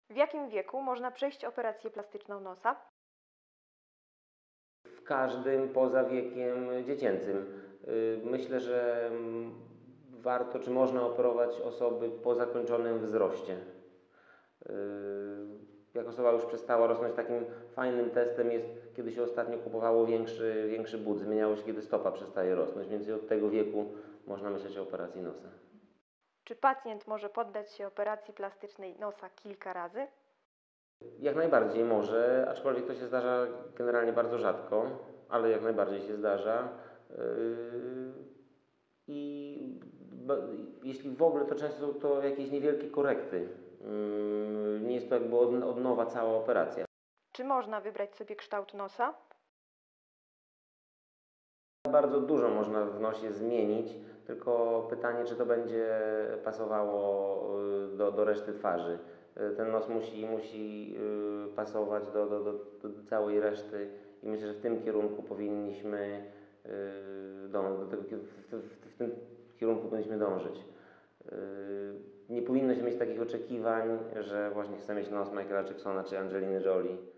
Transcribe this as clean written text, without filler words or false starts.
W jakim wieku można przejść operację plastyczną nosa? W każdym poza wiekiem dziecięcym. Myślę, że warto czy można operować osoby po zakończonym wzroście. Jak osoba już przestała rosnąć, takim fajnym testem jest, kiedy się ostatnio kupowało większy but, zmieniało się, kiedy stopa przestaje rosnąć, więc od tego wieku można myśleć o operacji nosa. Czy pacjent może poddać się operacji plastycznej nosa kilka razy? Jak najbardziej może, aczkolwiek to się zdarza generalnie bardzo rzadko, ale jak najbardziej się zdarza. I jeśli w ogóle, to często są to jakieś niewielkie korekty. Nie jest to jakby od nowa cała operacja. Czy można wybrać sobie kształt nosa? Bardzo dużo można w nosie zmienić, tylko pytanie, czy to będzie pasowało do reszty twarzy. Ten nos musi pasować do całej reszty i myślę, że w tym kierunku powinniśmy w tym kierunku powinniśmy dążyć. Nie powinno się mieć takich oczekiwań, że właśnie chcę mieć nos Michaela Jacksona czy Angeliny Jolie.